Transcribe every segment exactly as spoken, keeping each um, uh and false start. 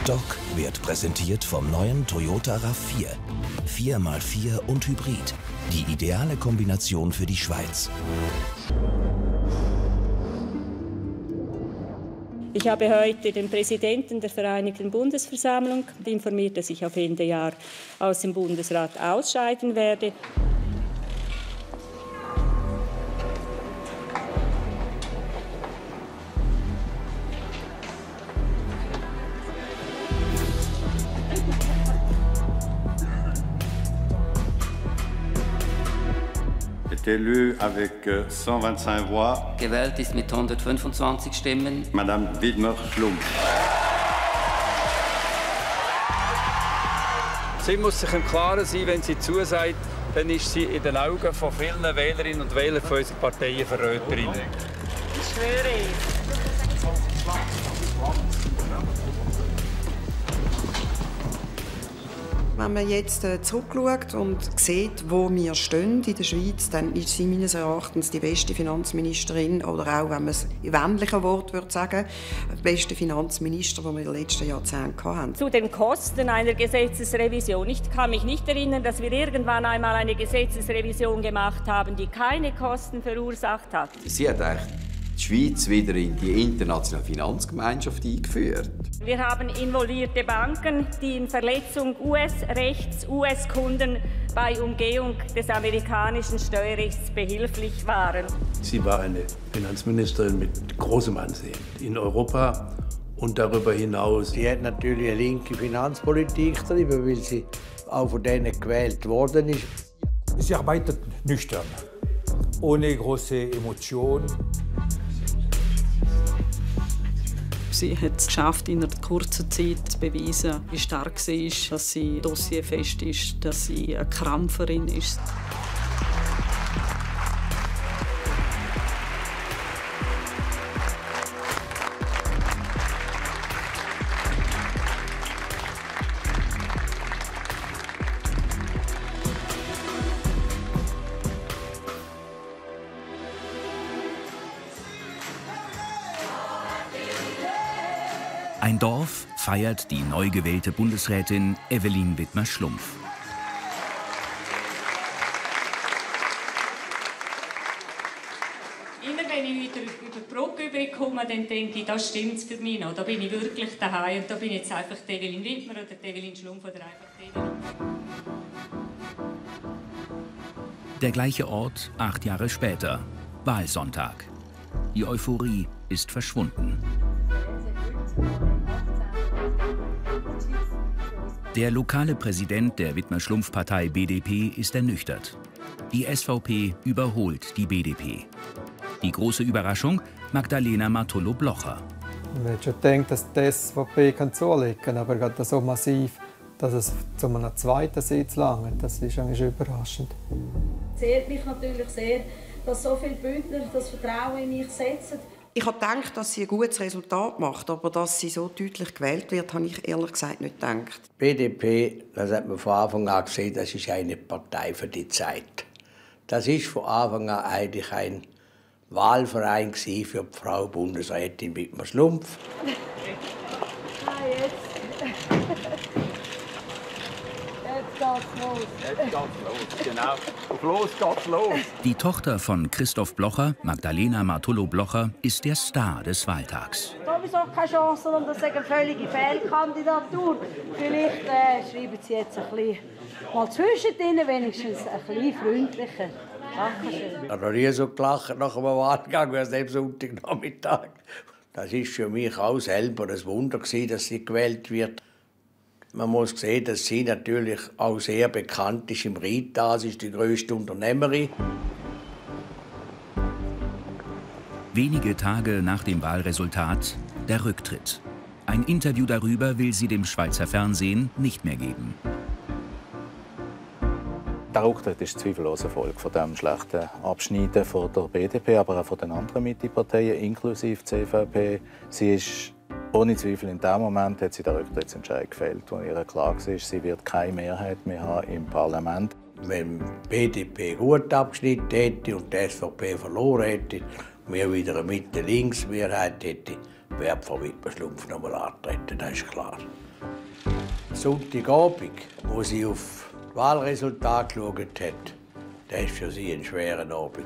Doc wird präsentiert vom neuen Toyota RAV vier. vier mal vier und Hybrid. Die ideale Kombination für die Schweiz. Ich habe heute den Präsidenten der Vereinigten Bundesversammlung informiert, dass ich auf Ende Jahr aus dem Bundesrat ausscheiden werde. Élu avec cent vingt-cinq voix. Gewählt ist mit hundertfünfundzwanzig Stimmen Madame Widmer-Schlumpf. Sie muss sich im Klaren sein, wenn sie zusagt, dann ist sie in den Augen von vielen Wählerinnen und Wählern von unseren Parteien Verräterin. Ich schwöre. Wenn man jetzt zurückschaut und sieht, wo wir stehen in der Schweiz, dann ist sie meines Erachtens die beste Finanzministerin oder auch, wenn man es in wendlichen Worten würde sagen, der beste Finanzminister, den wir in den letzten Jahrzehnten hatten. Zu den Kosten einer Gesetzesrevision. Ich kann mich nicht erinnern, dass wir irgendwann einmal eine Gesetzesrevision gemacht haben, die keine Kosten verursacht hat. Sie hat eigentlich die Schweiz wieder in die internationale Finanzgemeinschaft eingeführt. Wir haben involvierte Banken, die in Verletzung U S-Rechts U S-Kunden bei Umgehung des amerikanischen Steuerrechts behilflich waren. Sie war eine Finanzministerin mit großem Ansehen in Europa und darüber hinaus. Sie hat natürlich eine linke Finanzpolitik getrieben, weil sie auch von denen gewählt worden ist. Sie arbeitet nüchtern, ohne große Emotionen. Sie hat es geschafft, in einer kurzen Zeit zu beweisen, wie stark sie ist, dass sie dossierfest ist, dass sie eine Krampferin ist. Ein Dorf feiert die neu gewählte Bundesrätin Evelyn Widmer-Schlumpf. Immer wenn ich wieder über die Brücke überkomme, dann denke ich, das stimmt für mich noch. Da bin ich wirklich daheim und da bin ich jetzt einfach die Evelyn Widmer oder die Evelyn Schlumpf oder einfach die Evelyn. Der gleiche Ort, acht Jahre später, Wahlsonntag. Die Euphorie ist verschwunden. Der lokale Präsident der Widmer-Schlumpf-Partei B D P ist ernüchtert. Die S V P überholt die B D P. Die große Überraschung: Magdalena Martolo-Blocher. Man hat schon gedacht, dass die S V P zulegen kann, aber gerade so massiv, dass es zu einem zweiten Sitz langt, das ist eigentlich überraschend. Es ehrt mich natürlich sehr, dass so viele Bündner das Vertrauen in mich setzen. Ich habe gedacht, dass sie ein gutes Resultat macht, aber dass sie so deutlich gewählt wird, habe ich ehrlich gesagt nicht gedacht. Die B D P, das hat man von Anfang an gesehen, das ist eine Partei für die Zeit. Das ist von Anfang an eigentlich ein Wahlverein für die Frau Bundesrätin Widmer-Schlumpf. Ah, jetzt. Jetzt geht's los. Jetzt geht's los, genau. Auf los geht's los. Die Tochter von Christoph Blocher, Magdalena Martolo-Blocher, ist der Star des Wahltags. Sowieso keine Chance, und das ist eine völlige Fehlkandidatur. Vielleicht äh, schreiben Sie jetzt ein bisschen mal zwischendrin, wenigstens ein bisschen freundlicher. Dankeschön. Ich habe noch nie so gelacht nach einem Wahlgang wie an diesem Sonntagnachmittag. Das war für mich auch selber ein Wunder, dass sie gewählt wird. Man muss sehen, dass sie natürlich auch sehr bekannt ist im Ritas, ist die grösste Unternehmerin. Wenige Tage nach dem Wahlresultat der Rücktritt. Ein Interview darüber will sie dem Schweizer Fernsehen nicht mehr geben. Der Rücktritt ist zweifellos eine Folge von dem schlechten Abschneiden von der B D P, aber auch von den anderen Mitteparteien, inklusive C V P. Sie ist ohne Zweifel in dem Moment hat sie den Rücktrittsentscheid gefällt, wo ihr klar war, sie wird keine Mehrheit mehr haben im Parlament. Wenn die B D P gut abgeschnitten hätte und die S V P verloren hätte, und wir wieder eine Mitte-Links-Mehrheit hätte, wäre Frau Widmer-Schlumpf noch mal antreten, das ist klar. Sonntagabend, wo sie auf das Wahlresultat geschaut hat, das war für sie ein schwerer Abend.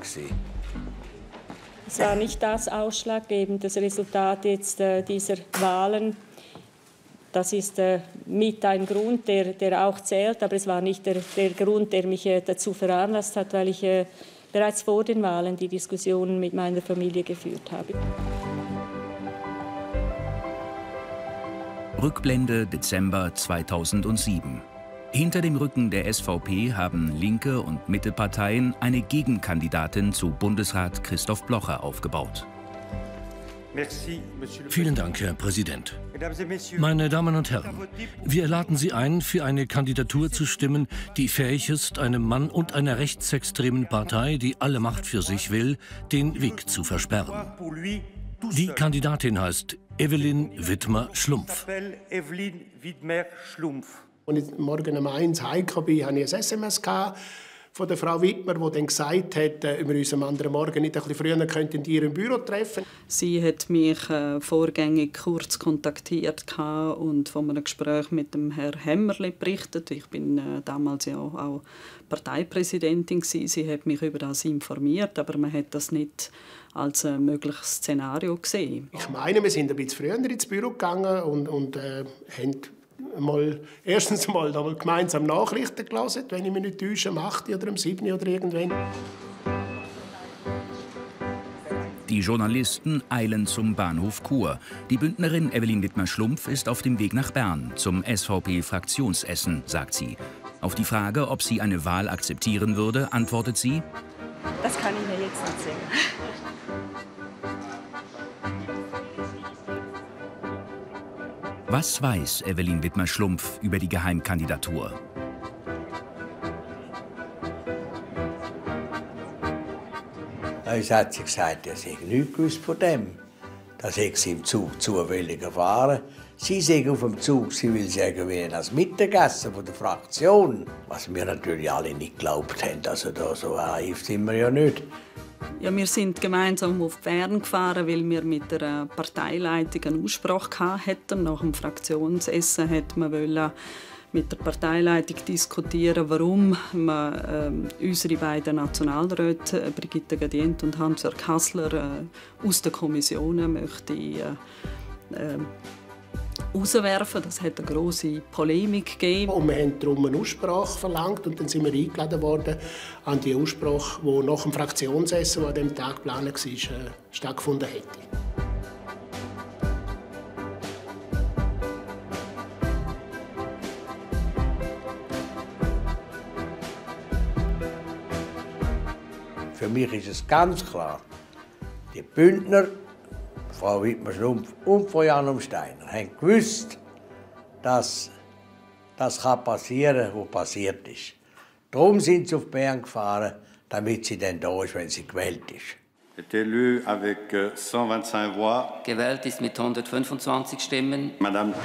Es war nicht das ausschlaggebende, das Resultat jetzt, äh, dieser Wahlen. Das ist äh, mit ein Grund, der, der auch zählt, aber es war nicht der, der Grund, der mich äh, dazu veranlasst hat, weil ich äh, bereits vor den Wahlen die Diskussionen mit meiner Familie geführt habe. Rückblende Dezember zweitausendsieben. Hinter dem Rücken der S V P haben linke und Mitteparteien eine Gegenkandidatin zu Bundesrat Christoph Blocher aufgebaut. Vielen Dank, Herr Präsident. Meine Damen und Herren, wir laden Sie ein, für eine Kandidatur zu stimmen, die fähig ist, einem Mann und einer rechtsextremen Partei, die alle Macht für sich will, den Weg zu versperren. Die Kandidatin heißt Evelyn Widmer-Schlumpf. Als ich morgen um eins heimgekommen bin, hatte ich ein S M S von der Frau Widmer, die dann gesagt hat, ob wir uns am anderen Morgen nicht ein bisschen früher könnten in ihrem Büro treffen. Sie hat mich äh, vorgängig kurz kontaktiert und von einem Gespräch mit dem Herrn Hämmerli berichtet. Ich bin äh, damals ja auch Parteipräsidentin gewesen. Sie hat mich über das informiert, aber man hat das nicht als ein mögliches Szenario gesehen. Ich meine, wir sind ein bisschen früher ins Büro gegangen und, und äh, haben mal, erstens mal, mal gemeinsam Nachrichten gelesen, wenn ich mich nicht täusche, um acht oder um sieben oder irgendwann. Die Journalisten eilen zum Bahnhof Chur. Die Bündnerin Evelyn Widmer-Schlumpf ist auf dem Weg nach Bern zum S V P-Fraktionsessen, sagt sie. Auf die Frage, ob sie eine Wahl akzeptieren würde, antwortet sie: Das kann ich mir jetzt nicht sagen. Was weiß Evelyn Widmer-Schlumpf über die Geheimkandidatur? Uns hat sie gesagt, er sei nichts gewusst von dem. Dass sie im Zug zufällig erfahren. Sie sei auf dem Zug, sie will sagen, wie das Mittagessen von der Fraktion. Was wir natürlich alle nicht geglaubt haben. Also da so naiv sind wir ja nicht. Ja, wir sind gemeinsam auf Bern gefahren, weil wir mit der Parteileitung einen Aussprache hatten. Nach dem Fraktionsessen wollte man mit der Parteileitung diskutieren, warum man äh, unsere beiden Nationalräte, Brigitte Gadient und Hans-Jörg Hassler, äh, aus den Kommissionen möchte äh, äh, rauswerfen. Das hat eine grosse Polemik gegeben. Und wir haben darum eine Aussprache verlangt und dann sind wir eingeladen worden an die Aussprache, die nach dem Fraktionsessen, das an diesem Tag geplant war, äh, stattgefunden hätte. Für mich ist es ganz klar, die Bündner, Frau Widmer-Schlumpf und Frau Janum Steiner haben gewusst, dass das passieren kann, was passiert ist. Darum sind sie auf Bern gefahren, damit sie dann da ist, wenn sie gewählt ist. Est élu avec cent vingt-cinq voix. Gewählt ist mit hundertfünfundzwanzig Stimmen. Madame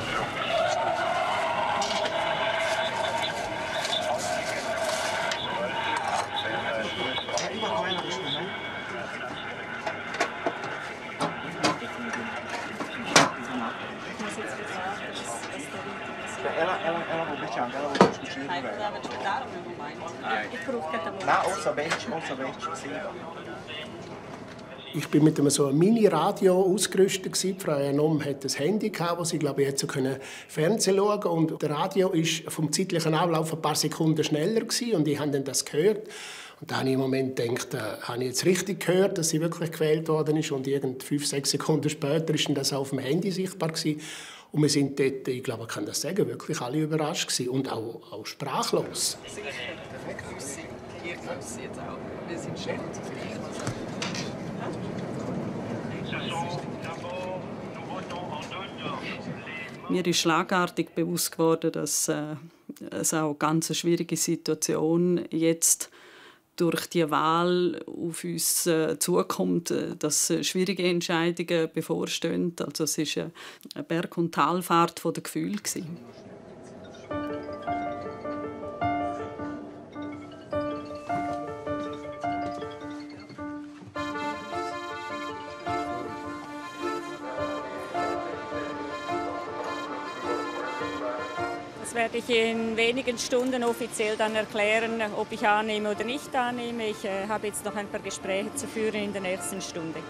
Ich bin mit einem so einem Mini-Radio ausgerüstet. Frau Janum hatte ein Handy, wo sie, glaube ich, jetzt Fernsehen schauen konnte. Und das Radio war vom zeitlichen Ablauf ein paar Sekunden schneller und ich habe dann das gehört. Und da habe ich im Moment gedacht, äh, habe ich jetzt richtig gehört, dass sie wirklich gewählt worden ist. Und irgend fünf, sechs Sekunden später war das auf dem Handy sichtbar gewesen. Und wir sind dort, ich glaube, ich kann das sagen, wirklich alle überrascht gewesen und auch, auch sprachlos. Sicher, perfekt. Ihr grüßt jetzt auch. Wir sind schön zufrieden. Mir ist schlagartig bewusst geworden, dass äh, es auch eine ganz schwierige Situation jetzt durch die Wahl auf uns äh, zukommt, äh, dass äh, schwierige Entscheidungen bevorstehen. Also es war eine, eine Berg- und Talfahrt der Gefühle. März werde ich in wenigen Stunden offiziell dann erklären, ob ich annehme oder nicht annehme. Ich äh, habe jetzt noch ein paar Gespräche zu führen in der nächsten Stunde.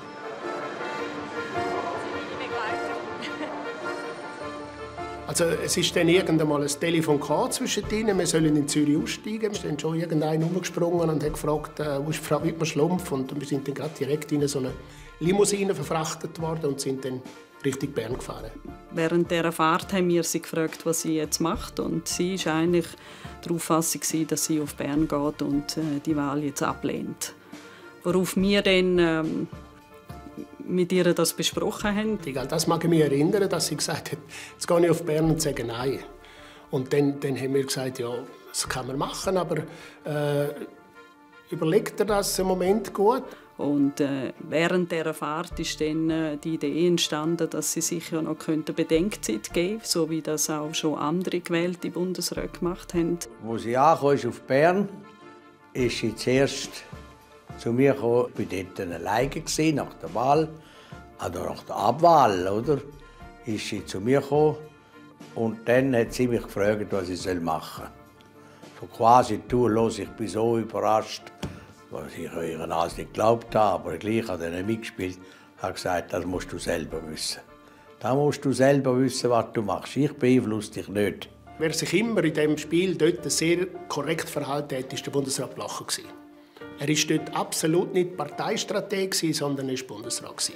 Also es ist dann irgendwann mal ein Telefon zwischen ihnen. Wir sollen in Zürich aussteigen. Wir sind schon irgendeiner umgesprungen und haben gefragt, äh, wo ist Frau Wittmer-Schlumpf? Und wir sind dann gerade direkt in so eine Limousine verfrachtet worden und sind dann Richtung Bern gefahren. Während dieser Fahrt haben wir sie gefragt, was sie jetzt macht. Und sie war eigentlich der Auffassung, dass sie auf Bern geht und äh, die Wahl jetzt ablehnt. Worauf wir dann ähm, mit ihr das besprochen haben. Das mag ich mich erinnern, dass sie gesagt hat, jetzt gehe ich auf Bern und sage Nein. Und dann, dann haben wir gesagt, ja, das kann man machen, aber äh, überlegt ihr das im Moment gut? Und äh, während dieser Fahrt ist dann äh, die Idee entstanden, dass sie sich ja noch Bedenkzeit geben könnte, so wie das auch schon andere gewählte Bundesräte gemacht haben. Als sie angekommen ist auf Bern, ist sie zuerst zu mir gekommen. Ich war dort alleine nach der Wahl, oder nach der Abwahl, oder? Ist sie zu mir gekommen und dann hat sie mich gefragt, was ich machen soll. So quasi, tu los, ich bin so überrascht, was ich ihrer Nase nicht geglaubt habe, aber gleich hat er mitgespielt, hat gesagt, das musst du selber wissen. Da musst du selber wissen, was du machst. Ich beeinflusse dich nicht. Wer sich immer in diesem Spiel dort sehr korrekt verhalten hat, war der Bundesrat Blocher. Er war dort absolut nicht Parteistratege, sondern er war Bundesrat.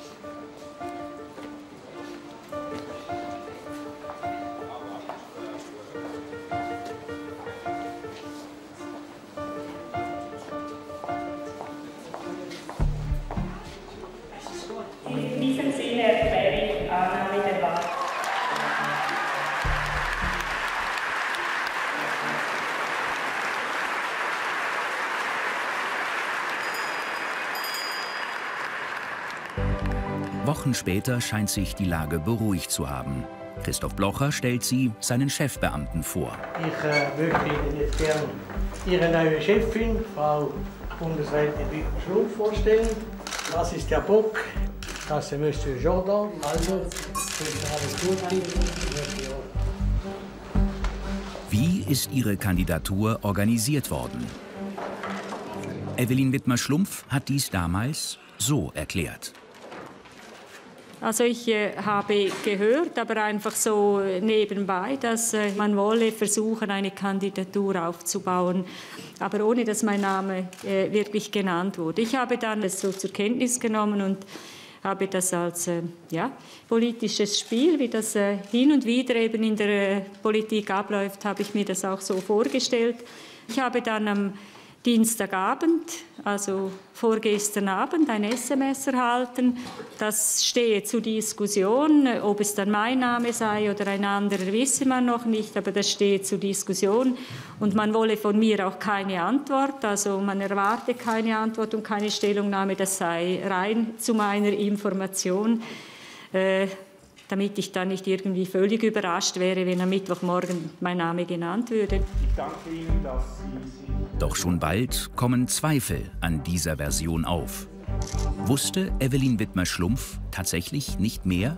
In diesem Sinne erkläre ich Annahme der Wahl. Wochen später scheint sich die Lage beruhigt zu haben. Christoph Blocher stellt sie seinen Chefbeamten vor. Ich äh, möchte Ihnen jetzt gerne Ihre neue Chefin, Frau Bundesrätin Wittmer-Schlumpf, vorstellen. Das ist der Bock, das ist Monsieur Jordan. Also, alles Gute. Wie ist ihre Kandidatur organisiert worden? Evelyn Wittmer-Schlumpf hat dies damals so erklärt. Also ich äh, habe gehört, aber einfach so nebenbei, dass äh, man wolle versuchen, eine Kandidatur aufzubauen, aber ohne dass mein Name äh, wirklich genannt wurde. Ich habe dann das so zur Kenntnis genommen und habe das als äh, ja, politisches Spiel, wie das äh, hin und wieder eben in der äh, Politik abläuft, habe ich mir das auch so vorgestellt. Ich habe dann am Dienstagabend, also vorgestern Abend, ein S M S erhalten. Das stehe zur Diskussion. Ob es dann mein Name sei oder ein anderer, wisse man noch nicht, aber das stehe zur Diskussion. Und man wolle von mir auch keine Antwort, also man erwarte keine Antwort und keine Stellungnahme, das sei rein zu meiner Information, äh, damit ich dann nicht irgendwie völlig überrascht wäre, wenn am Mittwochmorgen mein Name genannt würde. Ich danke Ihnen, dass Sie Doch schon bald kommen Zweifel an dieser Version auf. Wusste Evelyn Wittmer-Schlumpf tatsächlich nicht mehr?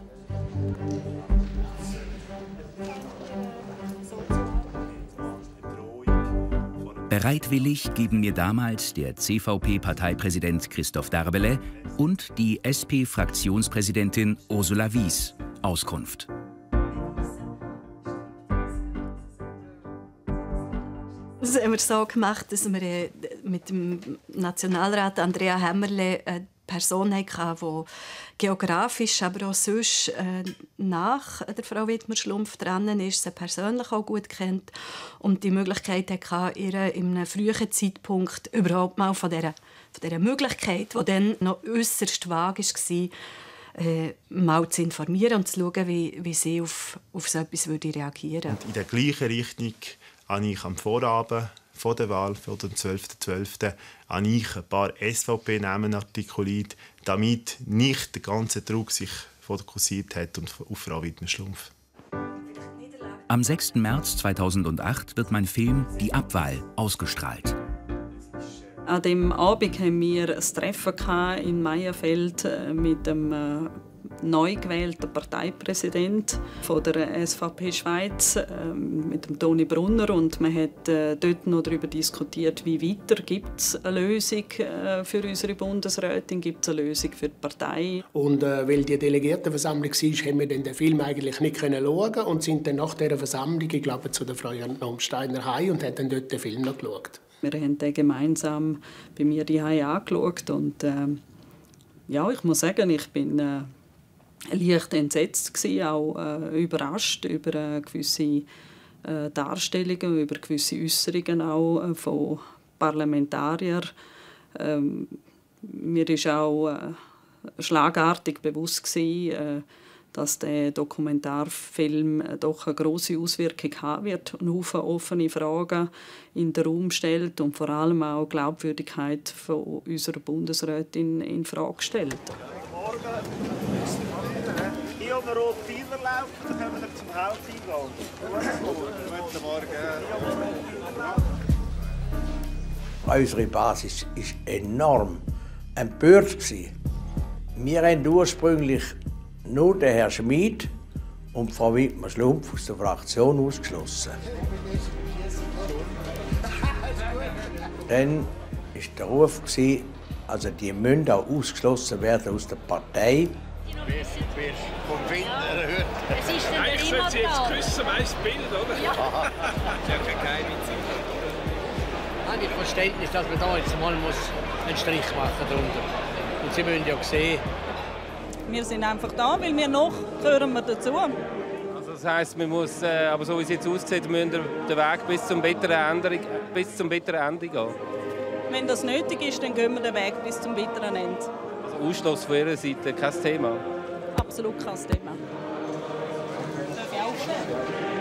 Bereitwillig geben mir damals der C V P-Parteipräsident Christoph Darbele und die S P-Fraktionspräsidentin Ursula Wies Auskunft. Das haben wir so gemacht, dass wir mit dem Nationalrat Andrea Hämmerle eine Person hatten, die geografisch, aber auch sonst nach der Frau Wittmer-Schlumpf dran ist, sie persönlich auch gut kennt und die Möglichkeit hatte, ihr in einem frühen Zeitpunkt überhaupt mal von dieser, von dieser Möglichkeit, die dann noch äußerst vage war, äh, mal zu informieren und zu schauen, wie, wie sie auf, auf so etwas würde reagieren würde. In der gleichen Richtung habe ich am Vorabend vor der Wahl für den zwölften zwölften habe ich ein paar S V P-Namen artikuliert, damit nicht der ganze Druck sich fokussiert hat und auf Frau Wittmer-Schlumpf. Am sechsten März zweitausendacht wird mein Film «Die Abwahl» ausgestrahlt. An dem Abend hatten wir ein Treffen in Meierfeld mit dem neu gewählter Parteipräsident von der S V P Schweiz äh, mit dem Toni Brunner, und man hat äh, dort noch darüber diskutiert, wie weiter gibt es eine Lösung äh, für unsere Bundesrätin, gibt es eine Lösung für die Partei. Und äh, weil die Delegiertenversammlung war, haben wir den Film eigentlich nicht können schauen und sind dann nach dieser Versammlung, ich glaube, zu der Frau Nomsteiner heim und haben dann dort den Film noch geschaut. Wir haben den gemeinsam bei mir daheim angeschaut und äh, ja, ich muss sagen, ich bin äh, leicht entsetzt gewesen, auch äh, überrascht über äh, gewisse äh, Darstellungen, über gewisse Äußerungen auch äh, von Parlamentariern. Ähm, mir ist auch äh, schlagartig bewusst gewesen, äh, dass der Dokumentarfilm doch eine grosse Auswirkung haben wird, einen Haufen offene Fragen in den Raum stellt und vor allem auch die Glaubwürdigkeit von unserer Bundesrätin in Frage stellt. Morgen. Hier um den roten Pfeiler laufen, dann können wir zum Haupteingang. Guten Morgen. Unsere Basis war enorm empört. Wir haben ursprünglich nur den Herrn Schmid und Frau Wittmer-Schlumpf aus der Fraktion ausgeschlossen. Dann war der Ruf, also die müssen auch ausgeschlossen werden aus der Partei. Es ist denn eigentlich sollte sie jetzt küssen, weißt Bild, oder? Ja. Aha. Das ist ja keine Zeit. Habe ich Verständnis, dass man da jetzt mal einen Strich machen muss. Und Sie müssen ja sehen, wir sind einfach da, weil wir noch gehören wir dazu. Also das heisst, man muss, äh, aber so wie es jetzt aussieht, müssen wir den Weg bis zum bitteren Ende, bis zum bitteren Ende gehen. Wenn das nötig ist, dann gehen wir den Weg bis zum bitteren Ende. Also Ausschluss von Ihrer Seite kein Thema? Absolut kein Thema. Darf ich aufstehen?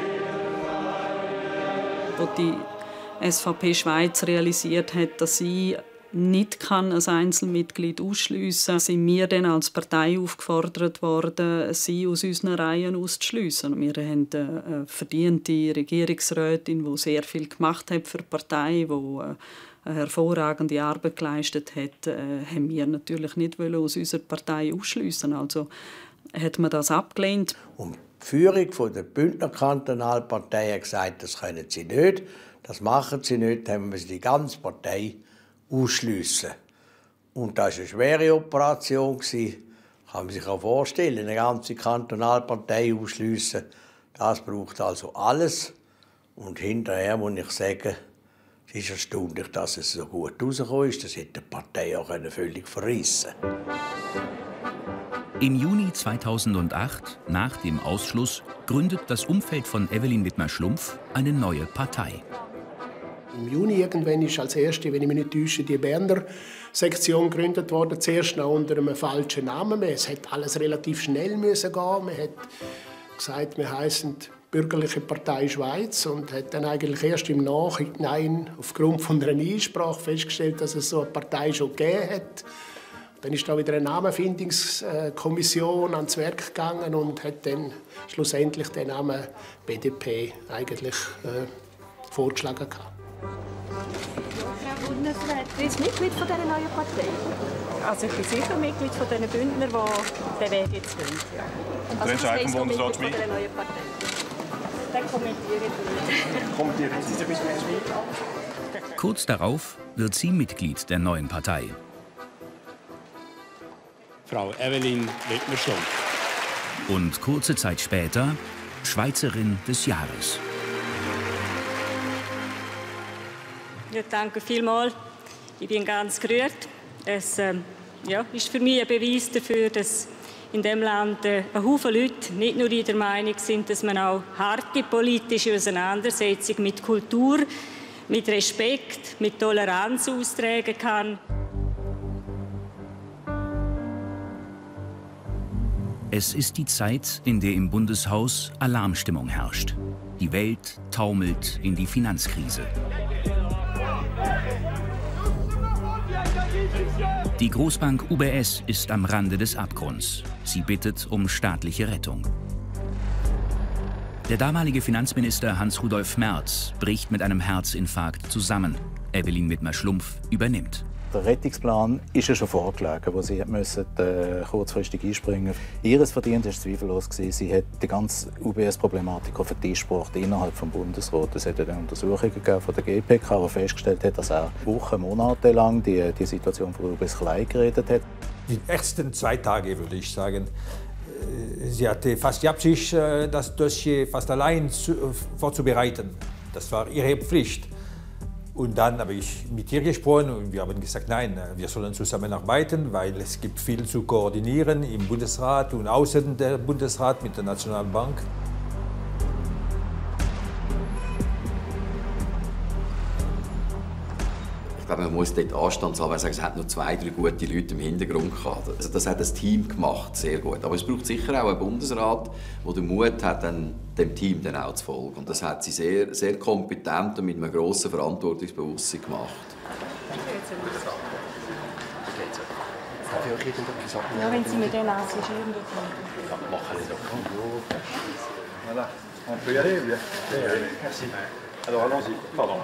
Wo die S V P Schweiz realisiert hat, dass sie nicht kann als Einzelmitglied ausschliessen, sind wir dann als Partei aufgefordert worden, sie aus unseren Reihen auszuschliessen. Wir haben eine verdiente Regierungsrätin, die sehr viel gemacht hat für die Partei, die eine hervorragende Arbeit geleistet hat, haben wir natürlich nicht aus unserer Partei ausschliessen. Also hat man das abgelehnt. Und die Führung der Bündner Kantonalpartei hat gesagt, das können sie nicht, das machen sie nicht, dann haben wir die ganze Partei ausschliessen. Und das war eine schwere Operation. Kann man sich auch vorstellen, eine ganze Kantonalpartei ausschliessen. Das braucht also alles. Und hinterher muss ich sagen, es ist erstaunlich, dass es so gut rausgekommen ist. Das hätte die Partei auch völlig verrissen können. Im Juni zweitausendacht, nach dem Ausschluss, gründet das Umfeld von Evelyn Wittmer-Schlumpf eine neue Partei. Im Juni irgendwann ist als erste, wenn ich mich nicht täusche, die Berner Sektion gegründet worden. Zuerst noch unter einem falschen Namen. Es hat alles relativ schnell müssen gehen. Man hat gesagt, wir heißen Bürgerliche Partei Schweiz und hat dann eigentlich erst im Nachhinein aufgrund von einer Einsprache festgestellt, dass es so eine Partei schon gegeben hat. Dann ist da wieder eine Namenfindungskommission ans Werk gegangen und hat dann schlussendlich den Namen B D P eigentlich äh, vorgeschlagen. Frau Bundesrätin, Sie sind Mitglied von dieser neuen Partei? Also ich bin sicher Mitglied von diesen Bündner, die den Weg jetzt gehen. Ja. Also das heisst noch Mitglied von dieser neuen Partei? Dann kommentiere ich nicht. Kommentieren Sie ein bisschen. Kurz darauf wird sie Mitglied der neuen Partei. Frau Evelyn Wittmer-Schlumpf. Und kurze Zeit später Schweizerin des Jahres. Ja, danke vielmals. Ich bin ganz gerührt. Es äh, ja, ist für mich ein Beweis dafür, dass in diesem Land äh, ein Haufen Leute nicht nur in der Meinung sind, dass man auch harte politische Auseinandersetzung mit Kultur, mit Respekt, mit Toleranz austragen kann. Es ist die Zeit, in der im Bundeshaus Alarmstimmung herrscht. Die Welt taumelt in die Finanzkrise. Die Großbank U B S ist am Rande des Abgrunds. Sie bittet um staatliche Rettung. Der damalige Finanzminister Hans-Rudolf Merz bricht mit einem Herzinfarkt zusammen. Evelyn Wittmer-Schlumpf übernimmt. Der Rettungsplan ist ja schon vorgelegen, wo sie müssen, äh, kurzfristig einspringen mussten. Ihres Verdienst war zweifellos. Sie hat die ganze U B S-Problematik auf den Tisch gebracht innerhalb des Bundesrats. Es hat eine Untersuchung gegeben von der G P K, die festgestellt hat, dass er Wochen, Monate lang die, die Situation von der U B S klein geredet hat. Die ersten zwei Tage, würde ich sagen, sie hatte fast die Absicht, das Dossier fast allein zu, vorzubereiten. Das war ihre Pflicht. Und dann habe ich mit ihr gesprochen und wir haben gesagt, nein, wir sollen zusammenarbeiten, weil es gibt viel zu koordinieren im Bundesrat und außer der Bundesrat mit der Nationalbank. Ich glaube, man muss dort anstandshalber sagen, es hat nur zwei, drei gute Leute im Hintergrund gehabt. Also das hat das Team gemacht, sehr gut. Aber es braucht sicher auch einen Bundesrat, der den Mut hat, dann dem Team dann auch zu folgen. Und das hat sie sehr, sehr kompetent und mit einem grossen Verantwortungsbewusstsein gemacht. Ja, wenn Sie mir den assistieren können. Ja, machen Sie doch. Voilà. On peut y aller, bien. Merci. Alors allons-y. Pardon.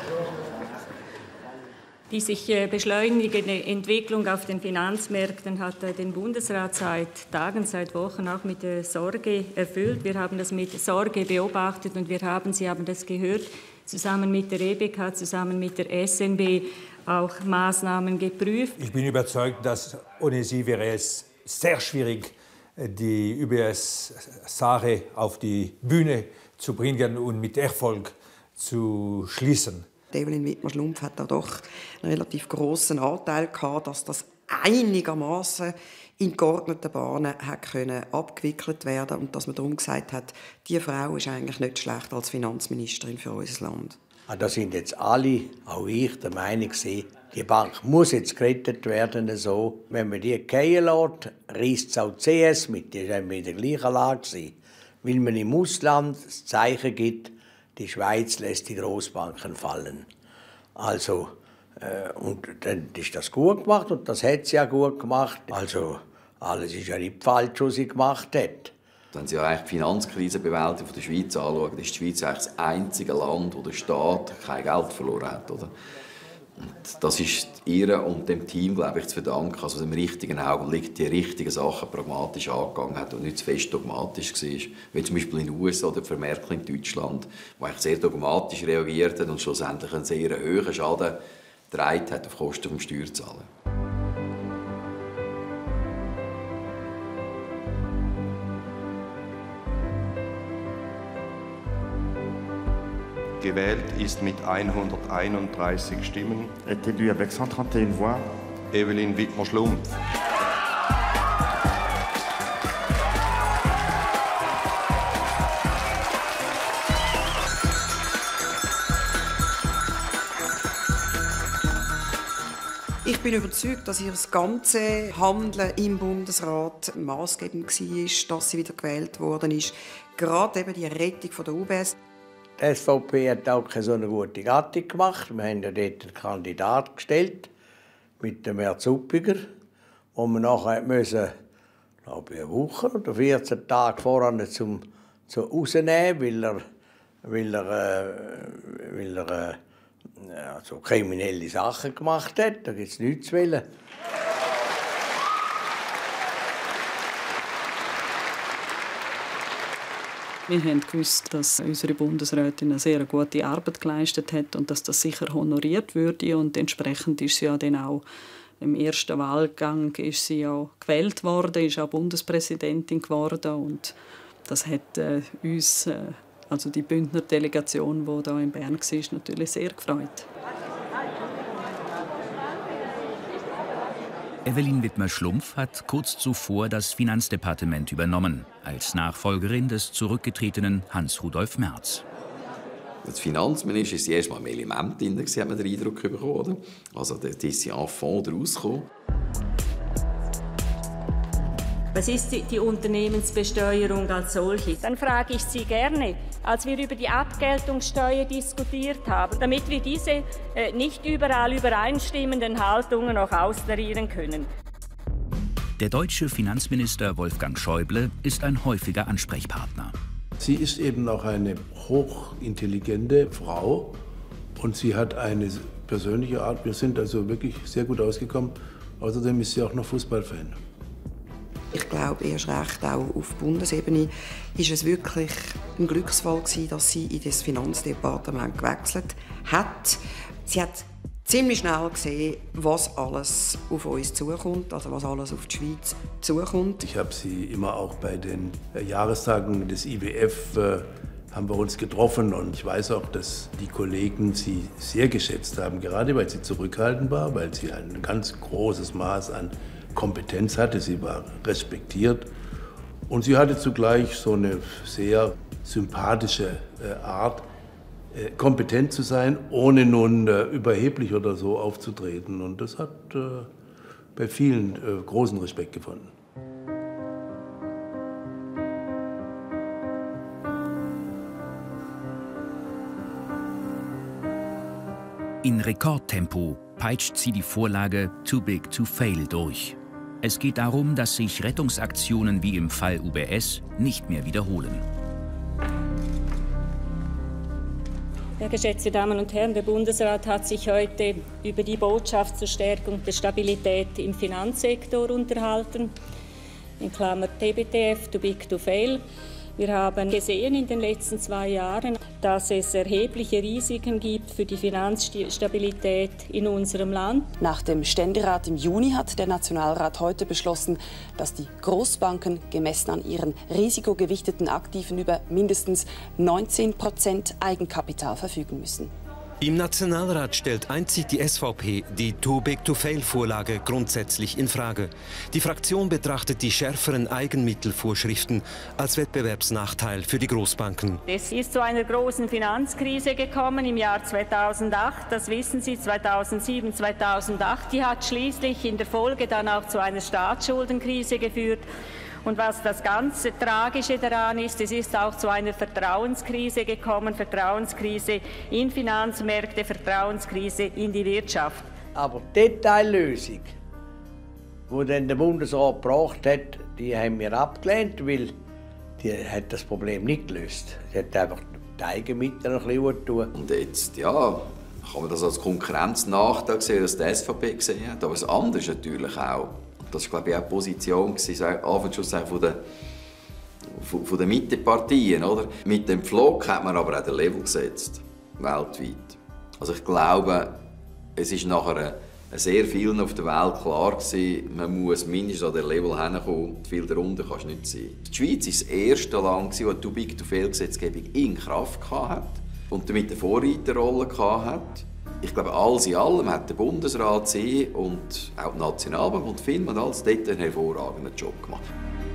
Die sich beschleunigende Entwicklung auf den Finanzmärkten hat den Bundesrat seit Tagen, seit Wochen auch mit Sorge erfüllt. Wir haben das mit Sorge beobachtet und wir haben, Sie haben das gehört, zusammen mit der E B K, zusammen mit der S N B auch Maßnahmen geprüft. Ich bin überzeugt, dass ohne sie wäre es sehr schwierig, die U B S-Sache auf die Bühne zu bringen und mit Erfolg zu schließen. Evelyn Wittmer-Schlumpf hat da doch einen relativ grossen Anteil gehabt, dass das einigermaßen in geordneten Bahnen hat können abgewickelt werden und dass man darum gesagt hat, diese Frau ist eigentlich nicht schlecht als Finanzministerin für unser Land. Da sind jetzt alle, auch ich, der Meinung, die Bank muss jetzt gerettet werden. So. Wenn man die fallen lässt, reisst es auch die C S mit, die waren in der gleichen Lage. Weil man im Ausland das Zeichen gibt, die Schweiz lässt die Grossbanken fallen. Also, äh, und dann ist das gut gemacht und das hat sie ja gut gemacht. Also, alles ist ja nicht falsch, was sie gemacht hat. Wenn Sie eigentlich die Finanzkrisenbewältigung der Schweiz anschauen, ist die Schweiz eigentlich das einzige Land, wo der Staat kein Geld verloren hat. Oder? Und das ist ihr und dem Team, glaube ich, zu verdanken, also im richtigen Augenblick die richtigen Sachen pragmatisch angegangen hat und nicht zu fest dogmatisch war. Wie zum Beispiel in den U S A oder für Merkel in Deutschland, wo eigentlich sehr dogmatisch reagiert hat und schlussendlich einen sehr hohen Schaden getragen hat auf Kosten des Steuerzahlers. Gewählt ist mit hunderteinunddreißig Stimmen. Est élu avec cent trente et une voix. Evelyn Wittmer-Schlumpf. Ich bin überzeugt, dass ihr ganze Handeln im Bundesrat maßgebend war, dass sie wieder gewählt worden ist. Gerade eben die Rettung der U B S. Die S V P hat auch keine so eine gute Gattung gemacht. Wir haben ja dort einen Kandidat gestellt mit dem Herrn Zuppiger, wo wir nachher müssen, glaube ich, eine Woche oder vierzehn Tage voran zum, zum rausnehmen, weil er, weil er, äh, weil er äh, also kriminelle Sachen gemacht hat. Da gibt es nichts zu wollen. Wir haben gewusst, dass unsere Bundesrätin eine sehr gute Arbeit geleistet hat und dass das sicher honoriert würde. Und entsprechend ist sie ja dann auch im ersten Wahlgang ist sie ja gewählt worden, ist auch Bundespräsidentin geworden. Und das hat äh, uns, äh, also die Bündner Delegation, die hier in Bern war, natürlich sehr gefreut. Evelyn Wittmer-Schlumpf hat kurz zuvor das Finanzdepartement übernommen, als Nachfolgerin des zurückgetretenen Hans-Rudolf Merz. Als Finanzminister ist sie erst mal im Element drin, hat man den Eindruck bekommen, oder? Also da ist sie en fond rausgekommen. Was ist die, die Unternehmensbesteuerung als solche? Dann frage ich Sie gerne, als wir über die Abgeltungssteuer diskutiert haben, damit wir diese äh, nicht überall übereinstimmenden Haltungen noch austarieren können. Der deutsche Finanzminister Wolfgang Schäuble ist ein häufiger Ansprechpartner. Sie ist eben auch eine hochintelligente Frau und sie hat eine persönliche Art. Wir sind also wirklich sehr gut ausgekommen. Außerdem ist sie auch noch Fußballfan. Ich glaube, erst recht auch auf Bundesebene ist es wirklich ein Glücksfall gewesen, dass sie in das Finanzdepartement gewechselt hat. Sie hat ziemlich schnell gesehen, was alles auf uns zukommt, also was alles auf die Schweiz zukommt. Ich habe sie immer auch bei den Jahrestagungen des I W F äh, haben wir uns getroffen und ich weiß auch, dass die Kollegen sie sehr geschätzt haben, gerade weil sie zurückhaltend war, weil sie ein ganz großes Maß an Kompetenz hatte. Sie war respektiert und sie hatte zugleich so eine sehr sympathische äh, Art, äh, kompetent zu sein, ohne nun äh, überheblich oder so aufzutreten. Und das hat äh, bei vielen äh, großen Respekt gefunden. In Rekordtempo peitscht sie die Vorlage Too Big to Fail durch. Es geht darum, dass sich Rettungsaktionen wie im Fall U B S nicht mehr wiederholen. Ja, geschätzte Damen und Herren, der Bundesrat hat sich heute über die Botschaft zur Stärkung der Stabilität im Finanzsektor unterhalten. In Klammer T B T F, Too Big to Fail. Wir haben gesehen in den letzten zwei Jahren, dass es erhebliche Risiken gibt für die Finanzstabilität in unserem Land. Nach dem Ständerat im Juni hat der Nationalrat heute beschlossen, dass die Großbanken gemessen an ihren risikogewichteten Aktiven über mindestens neunzehn Prozent Eigenkapital verfügen müssen. Im Nationalrat stellt einzig die S V P die Too-Big-to-Fail-Vorlage grundsätzlich in Frage. Die Fraktion betrachtet die schärferen Eigenmittelvorschriften als Wettbewerbsnachteil für die Großbanken. Es ist zu einer großen Finanzkrise gekommen im Jahr zweitausendacht. Das wissen Sie, zweitausendsieben, zweitausendacht. Die hat schließlich in der Folge dann auch zu einer Staatsschuldenkrise geführt. Und was das ganze Tragische daran ist, es ist auch zu einer Vertrauenskrise gekommen, Vertrauenskrise in Finanzmärkte, Vertrauenskrise in die Wirtschaft. Aber die Detaillösung, die dann der Bundesrat gebracht hat, die haben wir abgelehnt, weil die hat das Problem nicht gelöst. Sie hat einfach die Eigenmittel ein bisschen getan. Und jetzt, ja, kann man das als Konkurrenznachteil sehen, dass die S V P gesehen hat. Aber das andere ist natürlich auch, das war, glaube ich, auch die Position von der, von, von der Mitteparteien. Oder? Mit dem Pflock hat man aber auch den Level gesetzt, weltweit. Also ich glaube, es ist nachher sehr vielen auf der Welt klar gewesen, man muss mindestens an den Level hinkommen, viel darunter kannst du nicht sein. Die Schweiz war das erste Land, das die Too-Big-to-Fail-Gesetzgebung in Kraft hatte und damit eine Vorreiterrolle hatte. Ich glaube, alles in allem hat der Bundesrat, sie und auch die Nationalbank und FINMA und alles dort einen hervorragenden Job gemacht.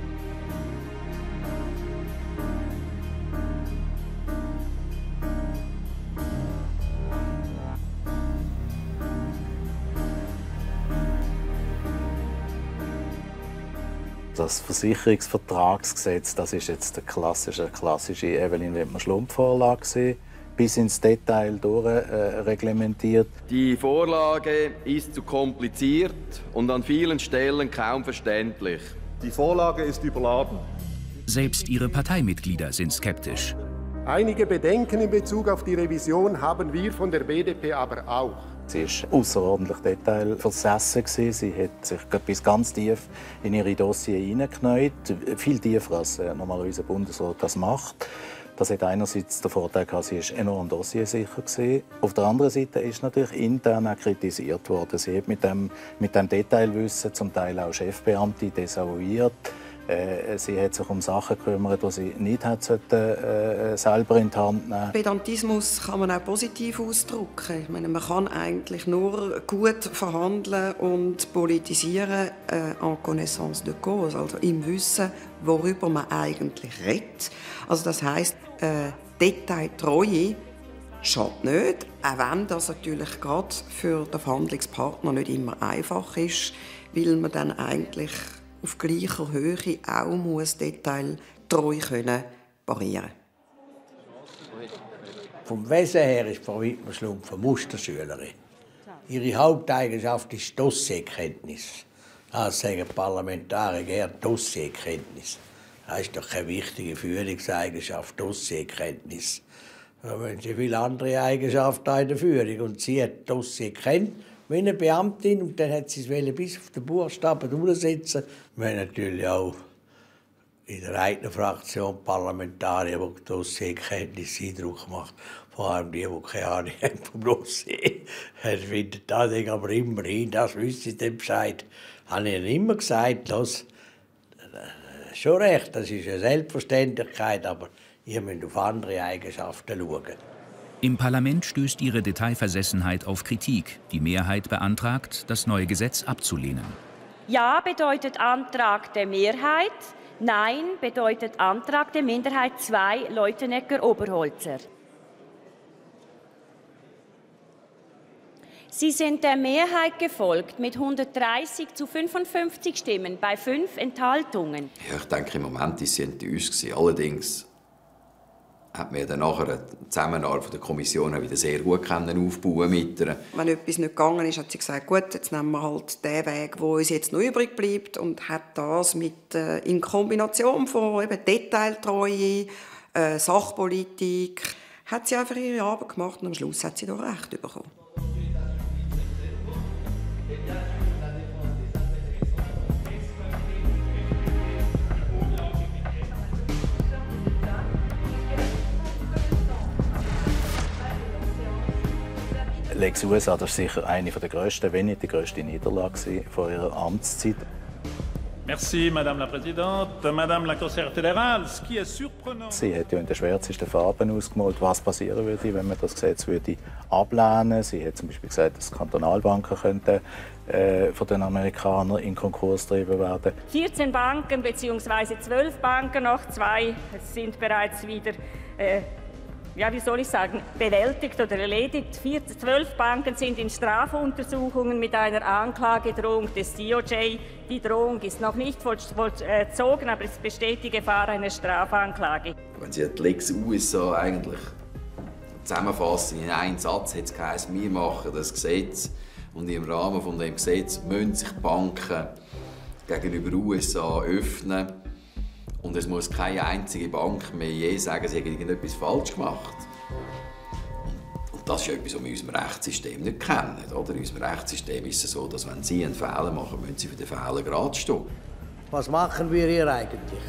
Das Versicherungsvertragsgesetz, das ist jetzt eine klassische, klassische Evelyn Wittmer-Schlumpf-Vorlage, bis ins Detail durchreglementiert. Äh, Die Vorlage ist zu kompliziert und an vielen Stellen kaum verständlich. Die Vorlage ist überladen. Selbst ihre Parteimitglieder sind skeptisch. Einige Bedenken in Bezug auf die Revision haben wir von der B D P aber auch. Sie war außerordentlich detailversessen. Sie hat sich bis ganz tief in ihre Dossier hineingeknäut. Viel tiefer als normalerweise der Bundesrat das macht. Das hat einerseits den Vorteil gehabt, sie war enorm dossiersicher gewesen. Auf der anderen Seite ist natürlich intern auch kritisiert worden. Sie hat mit dem, mit dem Detailwissen zum Teil auch Chefbeamte desavouiert. Äh, sie hat sich um Sachen gekümmert, die sie nicht hat sollten, äh, selber in die Hand nehmen. Pedantismus kann man auch positiv ausdrücken. Ich meine, man kann eigentlich nur gut verhandeln und politisieren äh, en connaissance de cause, also im Wissen, worüber man eigentlich redet. Also das heisst, äh, Detailtreue schadet nicht, auch wenn das natürlich gerade für den Verhandlungspartner nicht immer einfach ist, weil man dann eigentlich auf gleicher Höhe auch muss detailtreu können parieren. Vom Wesen her ist Frau Wittmer-Schlumpf eine Musterschülerin. Ihre Haupteigenschaft ist Dossierkenntnis. Das sagen Parlamentarier gerne Dossierkenntnis. Das ist doch keine wichtige Führungseigenschaft, Dossierkenntnis. Ja, wenn sie viele andere Eigenschaften in der Führung. Und sie hat das Dossier kennt, wie eine Beamtin, und dann hat sie es bis auf den Buchstaben durchsetzen. Wir haben natürlich auch in der eigenen Fraktion Parlamentarier, die Dossierkenntnis Eindruck gemacht. Vor allem die, die keine Ahnung haben vom Dossier. Er findet das Ding aber immerhin, das wüsste ich dann Bescheid. Habe ich ihnen immer gesagt, los, schon recht, das ist eine Selbstverständlichkeit, aber ihr müsst auf andere Eigenschaften schauen. Im Parlament stößt ihre Detailversessenheit auf Kritik. Die Mehrheit beantragt, das neue Gesetz abzulehnen. Ja bedeutet Antrag der Mehrheit, Nein bedeutet Antrag der Minderheit zwei, Leutenegger-Oberholzer. Sie sind der Mehrheit gefolgt mit hundertdreißig zu fünfundfünfzig Stimmen bei fünf Enthaltungen. Ja, ich denke, im Moment war sie enttäuscht. Allerdings hat mir dann nachher die Zusammenarbeit der Kommission wieder sehr gut aufbauen mit ihr. Wenn etwas nicht gegangen ist, hat sie gesagt, gut, jetzt nehmen wir halt den Weg, der uns jetzt noch übrig bleibt, und hat das mit, äh, in Kombination von eben Detailtreue, äh, Sachpolitik, hat sie einfach ihre Arbeit gemacht und am Schluss hat sie doch Recht bekommen. Lex U S A, das ist sicher eine der grössten, wenn nicht die grösste Niederlage von ihrer Amtszeit. Merci, Madame la Présidente. Madame la Conseillère fédérale, ce qui est surprenant. Sie hat ja in den schwärzesten Farben ausgemalt, was passieren würde, wenn man das Gesetz würde ablehnen. Sie hat zum Beispiel gesagt, dass Kantonalbanken könnten, äh, von den Amerikanern in Konkurs getrieben werden. vierzehn Banken bzw. zwölf Banken, noch zwei sind bereits wieder äh, ja, wie soll ich sagen, bewältigt oder erledigt. Vier, zwölf Banken sind in Strafuntersuchungen mit einer Anklagedrohung des D O J. Die Drohung ist noch nicht vollzogen, aber es besteht die Gefahr einer Strafanklage. Wenn Sie die Lex U S A eigentlich zusammenfassen in einen Satz, hat es geheißen, wir machen das Gesetz. Und im Rahmen von dem Gesetz müssen sich die Banken gegenüber U S A öffnen. Und es muss keine einzige Bank mehr je sagen, sie hat irgendetwas falsch gemacht. Und das ist etwas, was wir in unserem Rechtssystem nicht kennen. Oder? In unserem Rechtssystem ist es so, dass wenn Sie einen Fehler machen, müssen Sie für den Fehler gerade stehen. Was machen wir hier eigentlich?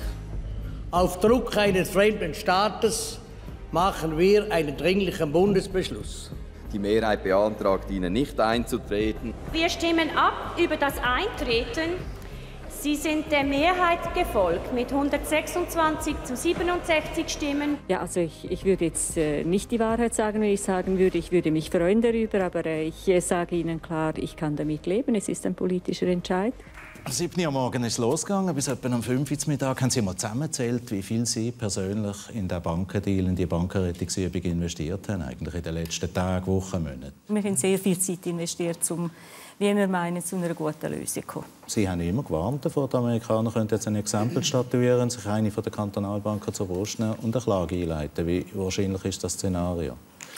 Auf Druck eines fremden Staates machen wir einen dringlichen Bundesbeschluss. Die Mehrheit beantragt Ihnen, nicht einzutreten. Wir stimmen ab über das Eintreten. Sie sind der Mehrheit gefolgt mit hundertsechsundzwanzig zu siebenundsechzig Stimmen. Ja, also ich, ich würde jetzt äh, nicht die Wahrheit sagen, wenn ich sagen würde, ich würde mich freuen darüber, aber äh, ich äh, sage Ihnen klar, ich kann damit leben. Es ist ein politischer Entscheid. Am siebten Uhr morgens ist es losgegangen. Bis etwa am fünf Uhr Mittag haben Sie mal zusammengezählt, wie viel Sie persönlich in den Bankendeal, in die Bankenrettungsübung investiert haben, eigentlich in den letzten Tagen, Wochen, Monaten. Wir haben sehr viel Zeit investiert, um, wie wir meinen, zu einer guten Lösung zu kommen. Sie haben immer gewarnt davor, die Amerikaner könnten jetzt ein Exempel statuieren, sich eine von den Kantonalbanken zur Brust nehmen und eine Klage einleiten. Wie wahrscheinlich ist das Szenario?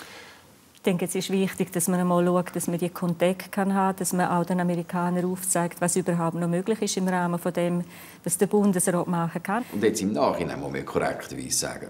Ich denke, es ist wichtig, dass man einmal schaut, dass man die Kontakt haben kann, dass man auch den Amerikanern aufzeigt, was überhaupt noch möglich ist im Rahmen von dem, was der Bundesrat machen kann. Und jetzt im Nachhinein muss man korrekterweise sagen,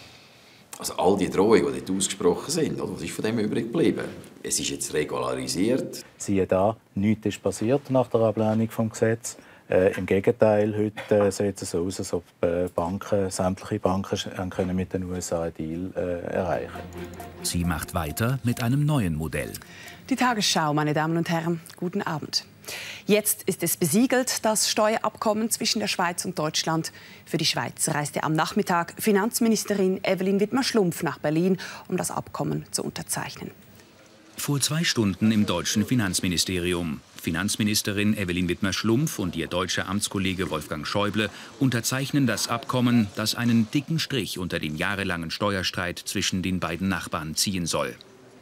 also all die Drohungen, die dort ausgesprochen sind, was ist von dem übrig geblieben? Es ist jetzt regularisiert. Siehe da, nichts ist passiert nach der Ablehnung des Gesetzes. Äh, Im Gegenteil, heute äh, sieht es so aus, als ob äh, Banken, sämtliche Banken können mit den U S A einen Deal äh, erreichen. Sie macht weiter mit einem neuen Modell. Die Tagesschau, meine Damen und Herren, guten Abend. Jetzt ist es besiegelt, das Steuerabkommen zwischen der Schweiz und Deutschland. Für die Schweiz reiste am Nachmittag Finanzministerin Evelyn Widmer-Schlumpf nach Berlin, um das Abkommen zu unterzeichnen. Vor zwei Stunden im deutschen Finanzministerium. Finanzministerin Evelyn Widmer-Schlumpf und ihr deutscher Amtskollege Wolfgang Schäuble unterzeichnen das Abkommen, das einen dicken Strich unter den jahrelangen Steuerstreit zwischen den beiden Nachbarn ziehen soll.